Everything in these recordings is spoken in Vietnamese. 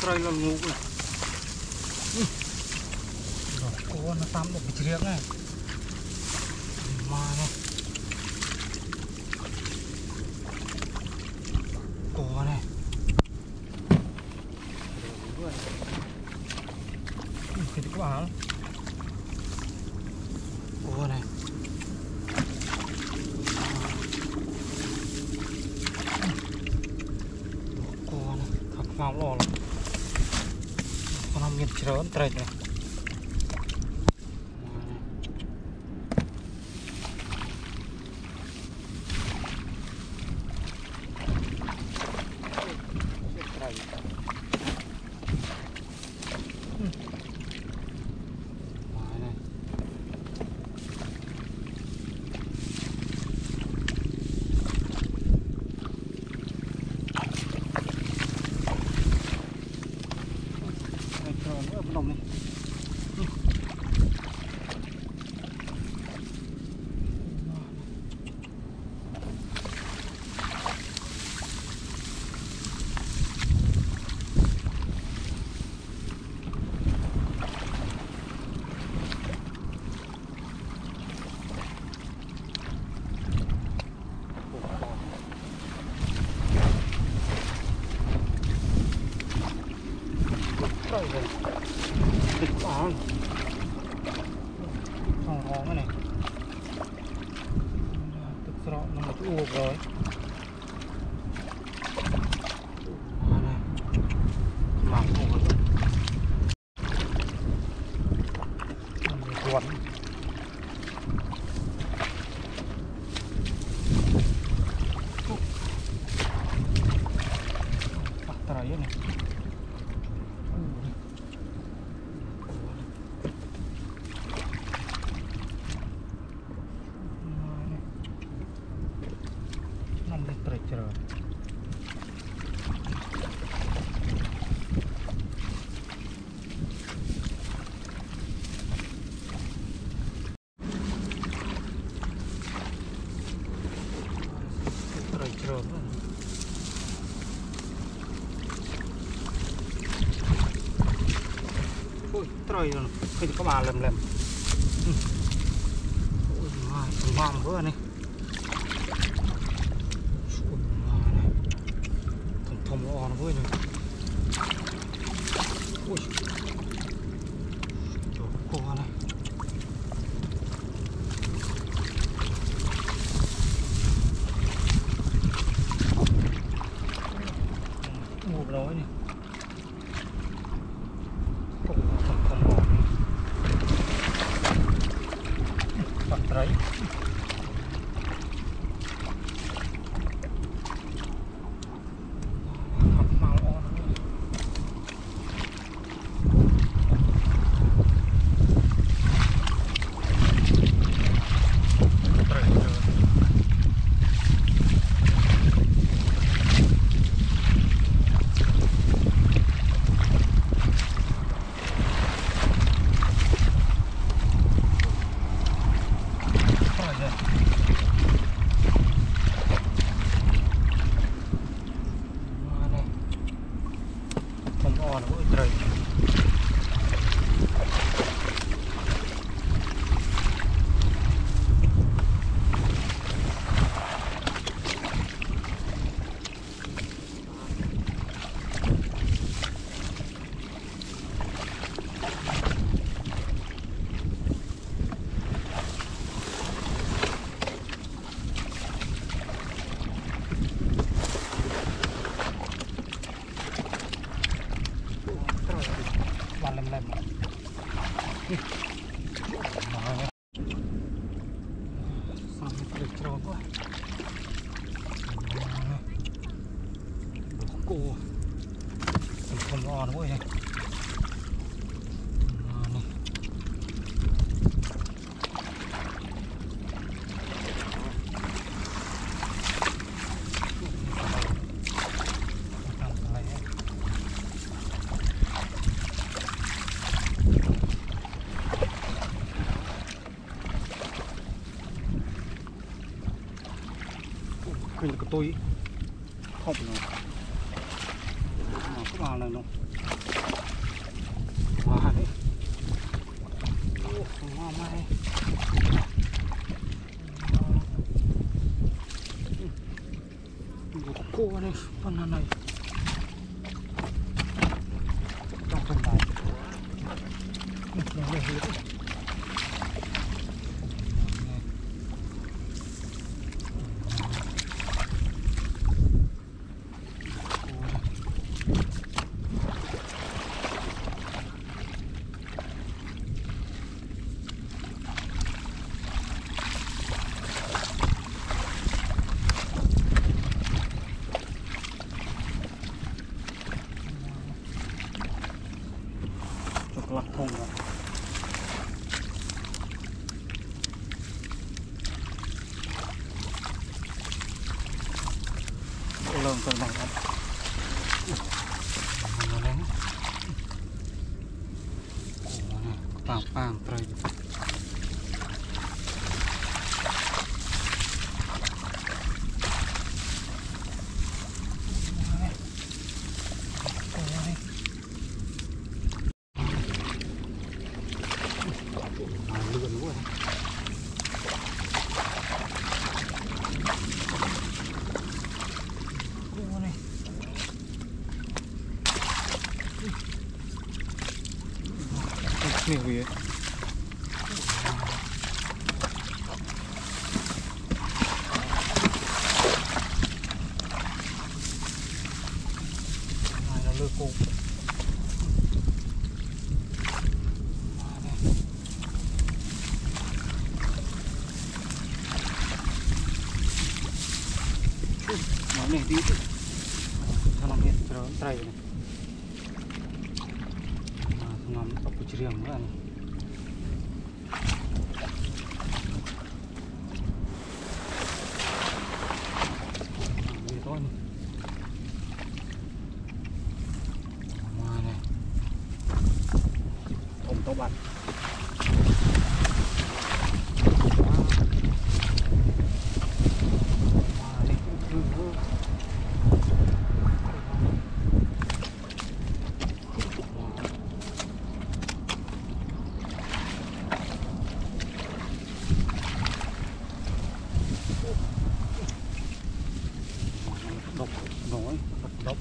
trời là ngủ này. Rồi cô nó tắm được cái chiếc này. Mà này. Cô này. Cái các bạn. Cô này. Cô này. Khắc vào lò lắm. Con nằm nhìn trớn trời này. Đồng này. Trời ơi. Thịt bò hòn hòn cái này thực sự nó một cái uộc rồi này làm không có quấn bắt tay này. Trời. Trời. Ôi trời ơi, cái có bà lầm. Ôi mà ngon quá này. Thùng lo nó vui này. Ui. Chỗ cô này. Ngụp rồi này. Thùng lo này. Bắt đấy. Trời. Lem sampai tercerah quá cô không ngon quá này. Cái tôi không rồi. Các bạn này nó Mai một cô này con này trong phần này lắc thùng rồi. Lồng con này đó. Pang pang trời. Lươn quá. Nhiều việc. Này là lươn cô. Nó này tí chứ. Sao nó hiện trở tay này. Ngắm ốc của riêng nữa này. Đi thôi này. Ngoài này. Ổng tóc bắn. Độc nổi độc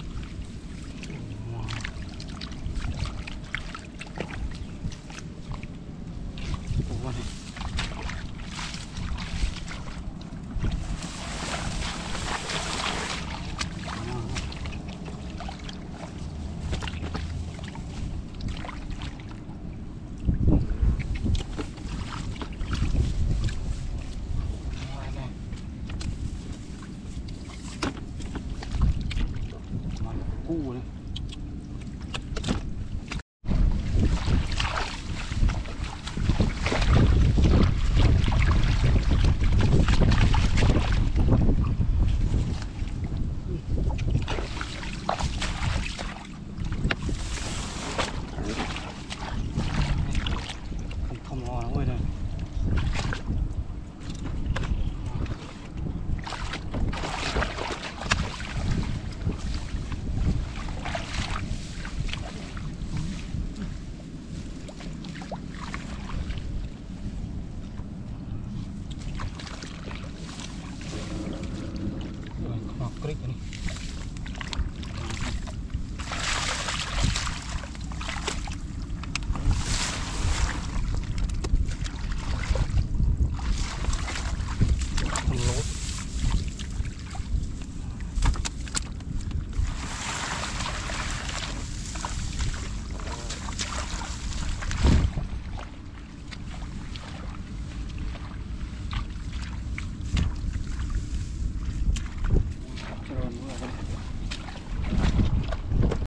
cu đấy. Không lo lắm ơi này.